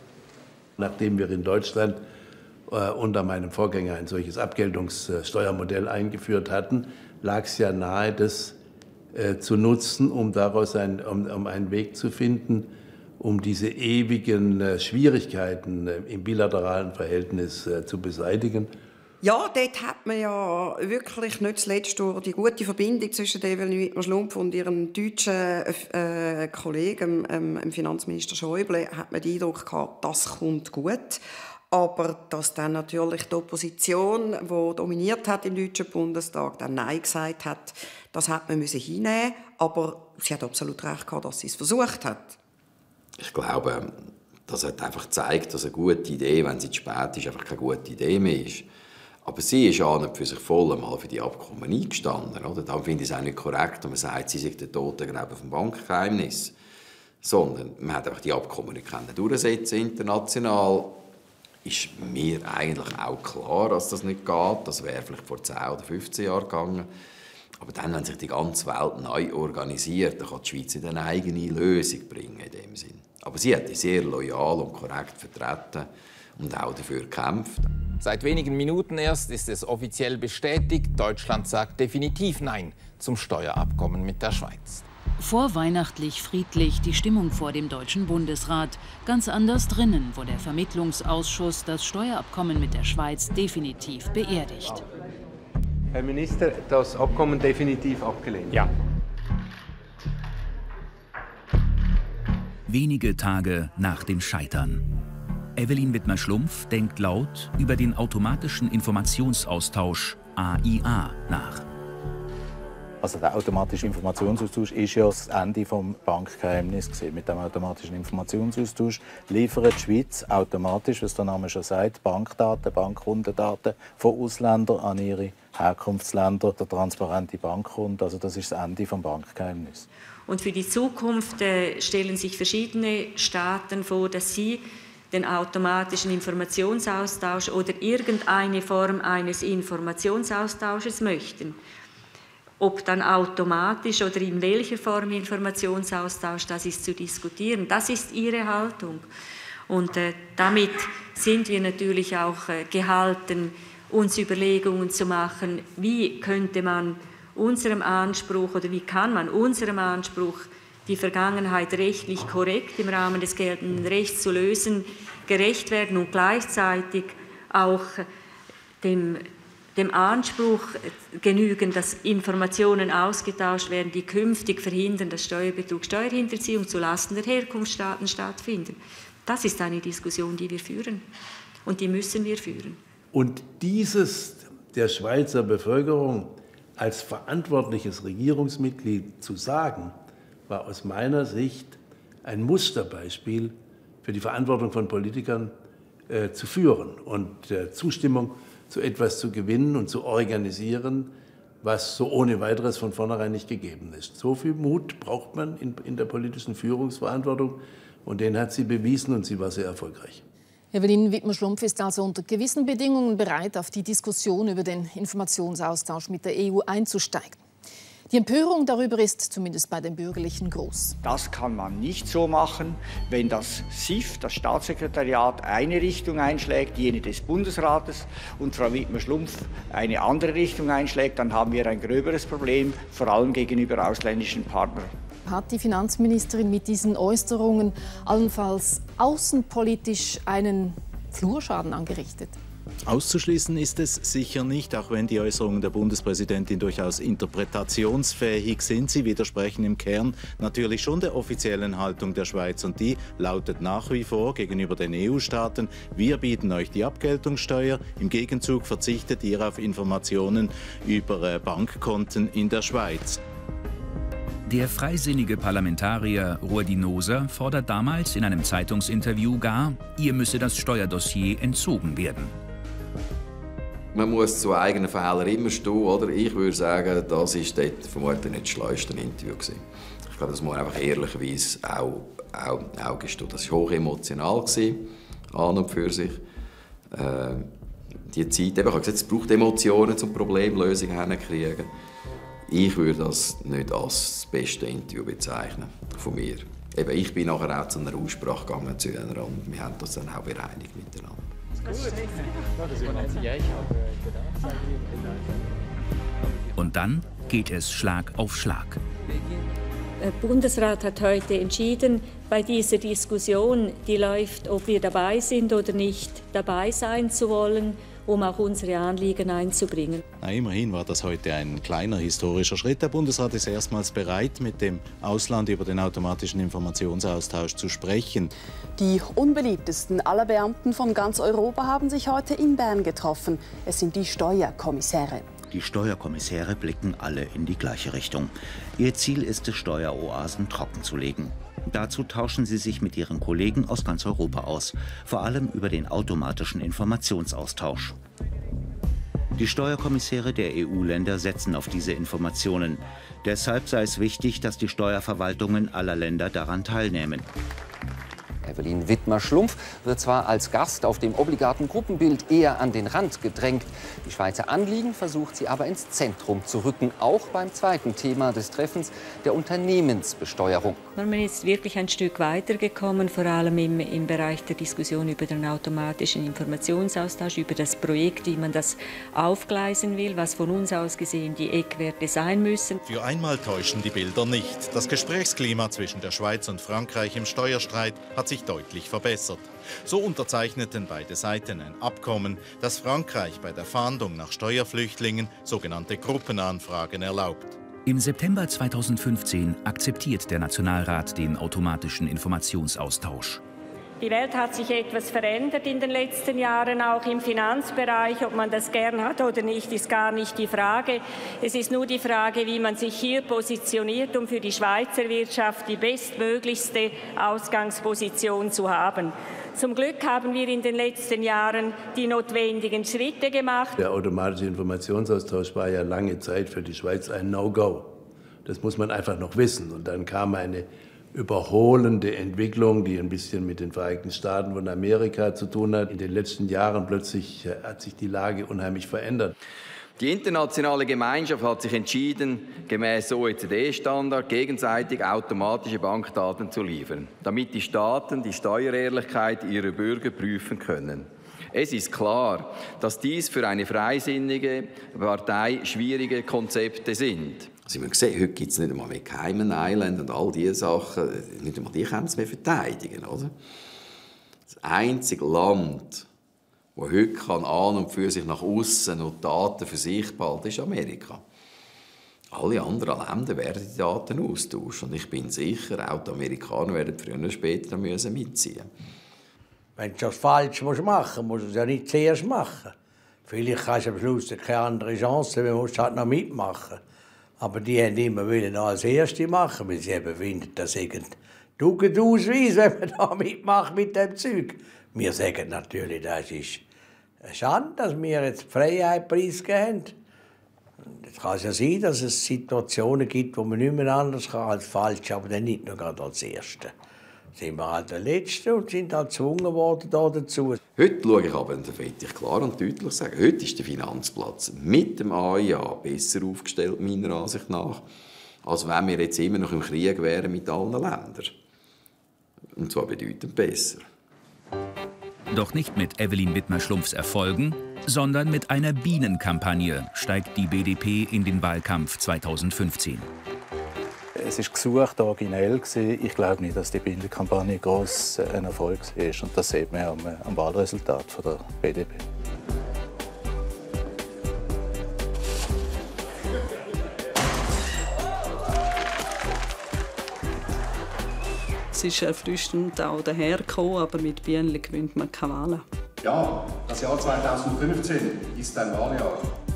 Nachdem wir in Deutschland äh, unter meinem Vorgänger ein solches Abgeltungssteuermodell eingeführt hatten, lag es ja nahe, das äh, zu nutzen, um daraus ein, um, um einen Weg zu finden, um diese ewigen äh, Schwierigkeiten äh, im bilateralen Verhältnis äh, zu beseitigen. Ja, dort hat man ja wirklich nicht zuletzt durch die gute Verbindung zwischen Evelyn Wittmer-Schlumpf und ihrem deutschen äh, Kollegen, ähm, dem Finanzminister Schäuble, hat man den Eindruck gehabt, das kommt gut. Aber dass dann natürlich die Opposition, die dominiert hat im Deutschen Bundestag, dann Nein gesagt hat, das hat man müssen hinnehmen. Aber sie hat absolut recht gehabt, dass sie es versucht hat. Ich glaube, das hat einfach gezeigt, dass eine gute Idee, wenn sie zu spät ist, einfach keine gute Idee mehr ist. Aber sie ist an und für sich voll einmal für die Abkommen eingestanden. Oder? Darum finde ich es auch nicht korrekt, wenn man sagt, sie sei der Totengräber vom Bankgeheimnis. Sondern man hat einfach die Abkommen nicht durchsetzen international. Ist mir eigentlich auch klar, dass das nicht geht. Das wäre vielleicht vor zehn oder fünfzehn Jahren gegangen. Aber dann, wenn sich die ganze Welt neu organisiert, dann kann die Schweiz nicht eine eigene Lösung bringen in dem Sinn. Aber sie hat die sehr loyal und korrekt vertreten und auch dafür gekämpft. Seit wenigen Minuten erst ist es offiziell bestätigt. Deutschland sagt definitiv Nein zum Steuerabkommen mit der Schweiz. Vorweihnachtlich friedlich die Stimmung vor dem Deutschen Bundesrat. Ganz anders drinnen, wo der Vermittlungsausschuss das Steuerabkommen mit der Schweiz definitiv beerdigt. Herr Minister, das Abkommen definitiv abgelehnt? Ja. Wenige Tage nach dem Scheitern. Evelyn Wittmer-Schlumpf denkt laut über den automatischen Informationsaustausch A I A nach. Also der automatische Informationsaustausch ist ja das Ende des Bankgeheimnisses. Mit dem automatischen Informationsaustausch liefert die Schweiz automatisch, was der Name schon sagt, Bankdaten, Bankkundendaten von Ausländern an ihre Herkunftsländer, der transparente Bankkunde. Also das ist das Ende des Bankgeheimnisses. Und für die Zukunft äh, stellen sich verschiedene Staaten vor, dass sie den automatischen Informationsaustausch oder irgendeine Form eines Informationsaustausches möchten. Ob dann automatisch oder in welcher Form Informationsaustausch, das ist zu diskutieren. Das ist ihre Haltung. Und äh, damit sind wir natürlich auch äh, gehalten, uns Überlegungen zu machen, wie könnte man unserem Anspruch oder wie kann man unserem Anspruch, die Vergangenheit rechtlich korrekt im Rahmen des geltenden Rechts zu lösen, gerecht werden und gleichzeitig auch dem, dem Anspruch genügen, dass Informationen ausgetauscht werden, die künftig verhindern, dass Steuerbetrug, Steuerhinterziehung zulasten der Herkunftsstaaten stattfinden. Das ist eine Diskussion, die wir führen und die müssen wir führen. Und dieses der Schweizer Bevölkerung als verantwortliches Regierungsmitglied zu sagen, war aus meiner Sicht ein Musterbeispiel für die Verantwortung von Politikern äh, zu führen und äh, Zustimmung zu etwas zu gewinnen und zu organisieren, was so ohne weiteres von vornherein nicht gegeben ist. So viel Mut braucht man in, in der politischen Führungsverantwortung und den hat sie bewiesen und sie war sehr erfolgreich. Evelyn Wittmer-Schlumpf ist also unter gewissen Bedingungen bereit, auf die Diskussion über den Informationsaustausch mit der E U einzusteigen. Die Empörung darüber ist zumindest bei den Bürgerlichen groß. Das kann man nicht so machen, wenn das S I F, das Staatssekretariat, eine Richtung einschlägt, jene des Bundesrates, und Frau Wittmer-Schlumpf eine andere Richtung einschlägt, dann haben wir ein gröberes Problem, vor allem gegenüber ausländischen Partnern. Hat die Finanzministerin mit diesen Äußerungen allenfalls außenpolitisch einen Flurschaden angerichtet? Auszuschließen ist es sicher nicht, auch wenn die Äußerungen der Bundespräsidentin durchaus interpretationsfähig sind. Sie widersprechen im Kern natürlich schon der offiziellen Haltung der Schweiz. Und die lautet nach wie vor gegenüber den E U-Staaten: Wir bieten euch die Abgeltungssteuer, im Gegenzug verzichtet ihr auf Informationen über Bankkonten in der Schweiz. Der freisinnige Parlamentarier Ruedi Noser fordert damals in einem Zeitungsinterview gar, ihr müsse das Steuerdossier entzogen werden. Man muss zu eigenen Fehlern immer stehen, oder? Ich würde sagen, das war dort vermutlich nicht das schlauste Interview gewesen. Ich glaube, das muss man einfach ehrlicherweise auch, auch, auch gestehen. Das war hoch emotional gewesen, an und für sich. Äh, die Zeit, eben, ich habe gesagt, es braucht Emotionen, um Problemlösungen hinzukriegen. Ich würde das nicht als das beste Interview bezeichnen von mir. Eben, ich bin nachher auch zu einer Aussprache gegangen zu ihnen und wir haben das dann auch bereinigt miteinander. Und dann geht es Schlag auf Schlag. Der Bundesrat hat heute entschieden, bei dieser Diskussion, die läuft, ob wir dabei sind oder nicht, dabei sein zu wollen um auch unsere Anliegen einzubringen. Na, immerhin war das heute ein kleiner historischer Schritt. Der Bundesrat ist erstmals bereit, mit dem Ausland über den automatischen Informationsaustausch zu sprechen. Die unbeliebtesten aller Beamten von ganz Europa haben sich heute in Bern getroffen. Es sind die Steuerkommissäre. Die Steuerkommissäre blicken alle in die gleiche Richtung. Ihr Ziel ist es, Steueroasen trockenzulegen. Dazu tauschen sie sich mit ihren Kollegen aus ganz Europa aus, vor allem über den automatischen Informationsaustausch. Die Steuerkommissäre der E U-Länder setzen auf diese Informationen. Deshalb sei es wichtig, dass die Steuerverwaltungen aller Länder daran teilnehmen. Evelyn Widmer-Schlumpf wird zwar als Gast auf dem obligaten Gruppenbild eher an den Rand gedrängt. Die Schweizer Anliegen versucht sie aber ins Zentrum zu rücken, auch beim zweiten Thema des Treffens, der Unternehmensbesteuerung. Man ist wirklich ein Stück weitergekommen, vor allem im, im Bereich der Diskussion über den automatischen Informationsaustausch, über das Projekt, wie man das aufgleisen will, was von uns aus gesehen die Eckwerte sein müssen. Für einmal täuschen die Bilder nicht. Das Gesprächsklima zwischen der Schweiz und Frankreich im Steuerstreit hat sich deutlich verbessert. So unterzeichneten beide Seiten ein Abkommen, das Frankreich bei der Fahndung nach Steuerflüchtlingen sogenannte Gruppenanfragen erlaubt. Im September zweitausendfünfzehn akzeptiert der Nationalrat den automatischen Informationsaustausch. Die Welt hat sich etwas verändert in den letzten Jahren, auch im Finanzbereich. Ob man das gern hat oder nicht, ist gar nicht die Frage. Es ist nur die Frage, wie man sich hier positioniert, um für die Schweizer Wirtschaft die bestmöglichste Ausgangsposition zu haben. Zum Glück haben wir in den letzten Jahren die notwendigen Schritte gemacht. Der automatische Informationsaustausch war ja lange Zeit für die Schweiz ein No-Go. Das muss man einfach noch wissen. Und dann kam eine überholende Entwicklung, die ein bisschen mit den Vereinigten Staaten von Amerika zu tun hat. In den letzten Jahren plötzlich hat sich die Lage unheimlich verändert. Die internationale Gemeinschaft hat sich entschieden, gemäß O E C D-Standard gegenseitig automatische Bankdaten zu liefern, damit die Staaten die Steuerehrlichkeit ihrer Bürger prüfen können. Es ist klar, dass dies für eine freisinnige Partei schwierige Konzepte sind. Also wir haben gesehen, heute gibt es nicht einmal mehr Cayman Island und all diese Sachen. Nicht einmal die können es mehr verteidigen, oder? Das einzige Land, das heute kann an und für sich nach außen und Daten für sich behalten, ist Amerika. Alle anderen Länder werden die Daten austauschen. Und ich bin sicher, auch die Amerikaner werden früher oder später müssen mitziehen. Wenn du das falsch machen musst, musst du es ja nicht zuerst machen. Vielleicht hast du am Schluss keine andere Chance, dann musst du halt noch mitmachen. Aber die haben immer wollen als Erste machen, weil sie eben finden, das ist ein Tugendausweis, wenn man da mitmacht mit dem Zeug. Wir sagen natürlich, das ist eine Schande, dass wir jetzt die Freiheit preisgeben. Es kann ja sein, dass es Situationen gibt, wo man nicht mehr anders kann als falsch, aber dann nicht nur gerade als Erste. Sind wir halt der Letzte und sind halt gezwungen worden da dazu. Heute schaue ich aber, das möchte ich klar und deutlich sagen, heute ist der Finanzplatz mit dem A I A besser aufgestellt, meiner Ansicht nach, als wenn wir jetzt immer noch im Krieg wären mit allen Ländern. Und zwar bedeutend besser. Doch nicht mit Evelyn Widmer-Schlumpfs Erfolgen, sondern mit einer Bienenkampagne steigt die B D P in den Wahlkampf zweitausendfünfzehn. Es war gesucht, originell. Ich glaube nicht, dass die Bienenkampagne gross ein Erfolg war. Und das sieht man am, am Wahlresultat der B D P. Es ist erfrischend auch dahergekommen, aber mit Bienen gewinnt man keine Wahlen. Ja, das Jahr zweitausendfünfzehn ist ein Wahljahr.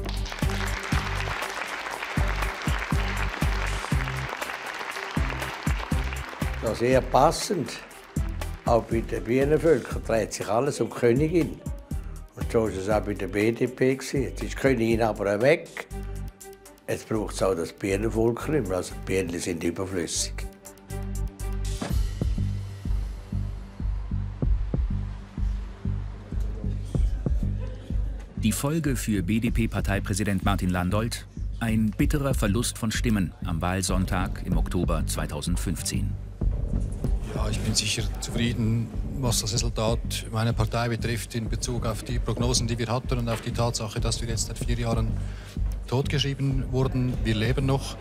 Das ist sehr passend. Auch bei den Bienenvölkern dreht sich alles um die Königin. Und so war es auch bei der B D P. Jetzt ist die Königin aber weg. Jetzt braucht es auch das Bienenvolk nicht mehr. Also die Bienen sind überflüssig. Die Folge für B D P-Parteipräsident Martin Landolt? Ein bitterer Verlust von Stimmen am Wahlsonntag im Oktober zweitausendfünfzehn. Ja, ich bin sicher zufrieden, was das Resultat meiner Partei betrifft, in Bezug auf die Prognosen, die wir hatten und auf die Tatsache, dass wir jetzt seit vier Jahren totgeschrieben wurden. Wir leben noch.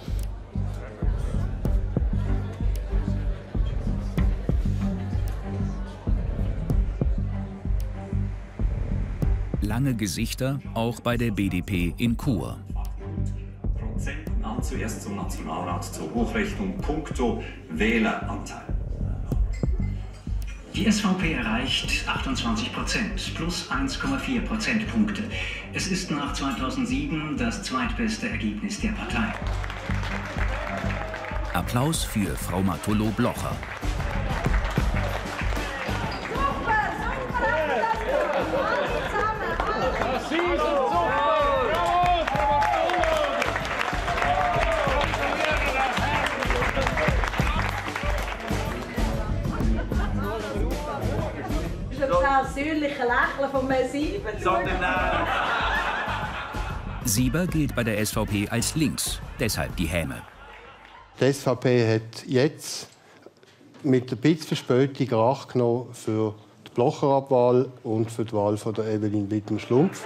Lange Gesichter auch bei der B D P in Chur. Prozent nahm zuerst zum Nationalrat zur Hochrechnung puncto Wähleranteil. Die S V P erreicht achtundzwanzig Prozent, plus eins Komma vier Prozentpunkte. Es ist nach zweitausendsieben das zweitbeste Ergebnis der Partei. Applaus für Frau Martolo-Blocher. Persönliche Lächeln von mir Sieber. Sieber gilt bei der S V P als links, deshalb die Häme. Die S V P hat jetzt mit ein bisschen Verspätung Rache genommen für die Blocher-Abwahl und für die Wahl von der Evelyn Wittmer-Schlumpf.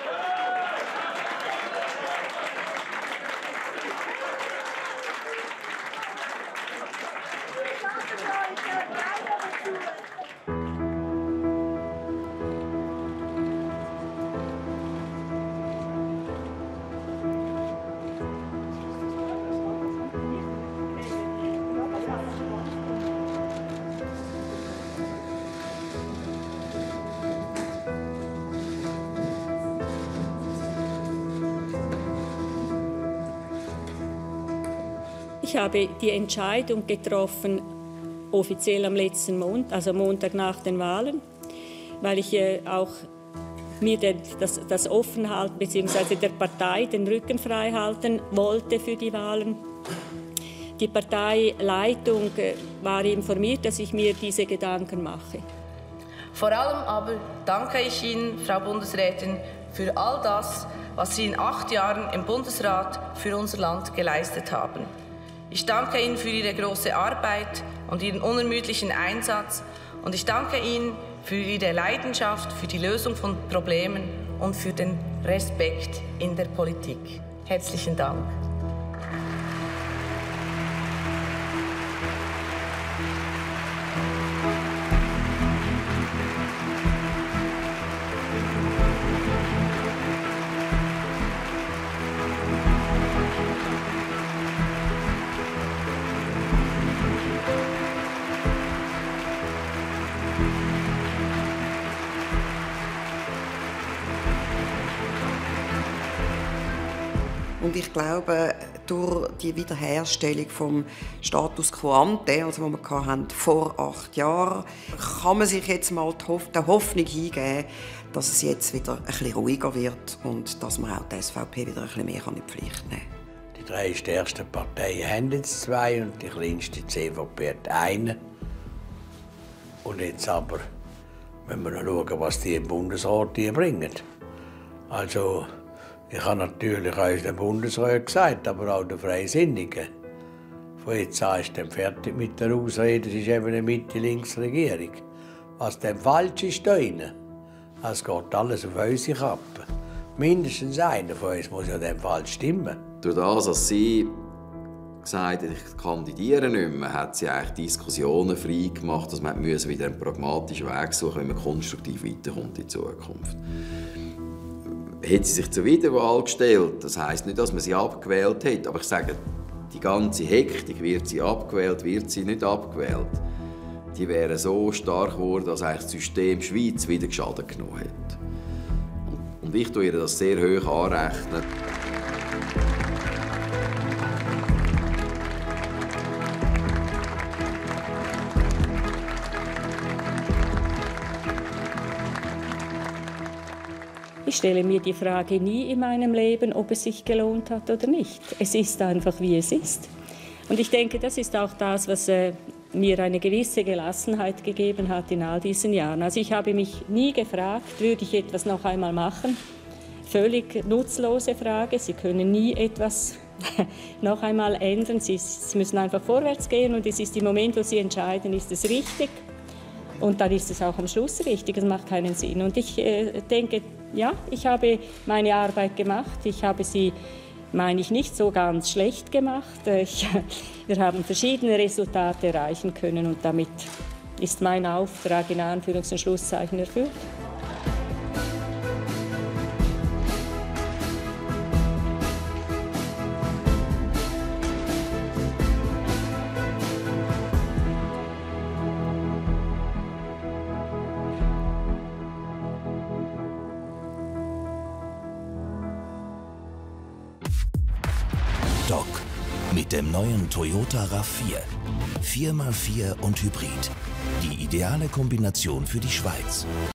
Ich habe die Entscheidung getroffen, offiziell am letzten Montag, also Montag nach den Wahlen, weil ich äh, auch mir den, das, das Offenhalten bzw. der Partei den Rücken frei halten wollte für die Wahlen. Die Parteileitung äh, war informiert, dass ich mir diese Gedanken mache. Vor allem aber danke ich Ihnen, Frau Bundesrätin, für all das, was Sie in acht Jahren im Bundesrat für unser Land geleistet haben. Ich danke Ihnen für Ihre große Arbeit und Ihren unermüdlichen Einsatz und ich danke Ihnen für Ihre Leidenschaft für die Lösung von Problemen und für den Respekt in der Politik. Herzlichen Dank. Und ich glaube, durch die Wiederherstellung vom Status quo ante, also den wir hatten vor acht Jahren, kann man sich jetzt mal die Hoff- der Hoffnung hingeben, dass es jetzt wieder ein bisschen ruhiger wird und dass man auch die S V P wieder ein bisschen mehr in die Pflicht nehmen kann. Die drei stärksten Parteien haben jetzt zwei und die kleinste die C V P hat einen. Und jetzt aber müssen wir noch schauen, was die im Bundesrat bringen. Also, ich habe natürlich auch den Bundesrat gesagt, aber auch den Freisinnigen. Von jetzt an ist dann fertig mit der Ausrede, es ist eben eine Mitte-Links-Regierung. Was dann falsch ist, da rein, es geht alles auf unsere Kappe. Mindestens einer von uns muss ja dann falsch stimmen. Durch das, dass sie gesagt hat, ich kandidiere nicht mehr, hat sie eigentlich Diskussionen frei gemacht, dass man wieder einen pragmatischen Weg suchen, wenn man konstruktiv weiterkommt in Zukunft. Hat sie sich zur Wiederwahl gestellt, das heisst nicht, dass man sie abgewählt hat, aber ich sage, die ganze Hektik, wird sie abgewählt, wird sie nicht abgewählt, die wäre so stark geworden, dass eigentlich das System Schweiz wieder Schaden genommen hat. Und ich tue ihr das sehr hoch anrechnen. Ich stelle mir die Frage nie in meinem Leben, ob es sich gelohnt hat oder nicht. Es ist einfach, wie es ist. Und ich denke, das ist auch das, was äh, mir eine gewisse Gelassenheit gegeben hat in all diesen Jahren. Also ich habe mich nie gefragt, würde ich etwas noch einmal machen? Völlig nutzlose Frage. Sie können nie etwas noch einmal ändern. Sie, Sie müssen einfach vorwärts gehen und es ist im Moment, wo Sie entscheiden, ist es richtig. Und dann ist es auch am Schluss richtig, es macht keinen Sinn. Und ich äh, denke, ja, ich habe meine Arbeit gemacht. Ich habe sie, meine ich, nicht so ganz schlecht gemacht. Ich, wir haben verschiedene Resultate erreichen können und damit ist mein Auftrag in Anführungs- und Schlusszeichen erfüllt. dem neuen Toyota RAV vier. vier mal vier und Hybrid. Die ideale Kombination für die Schweiz.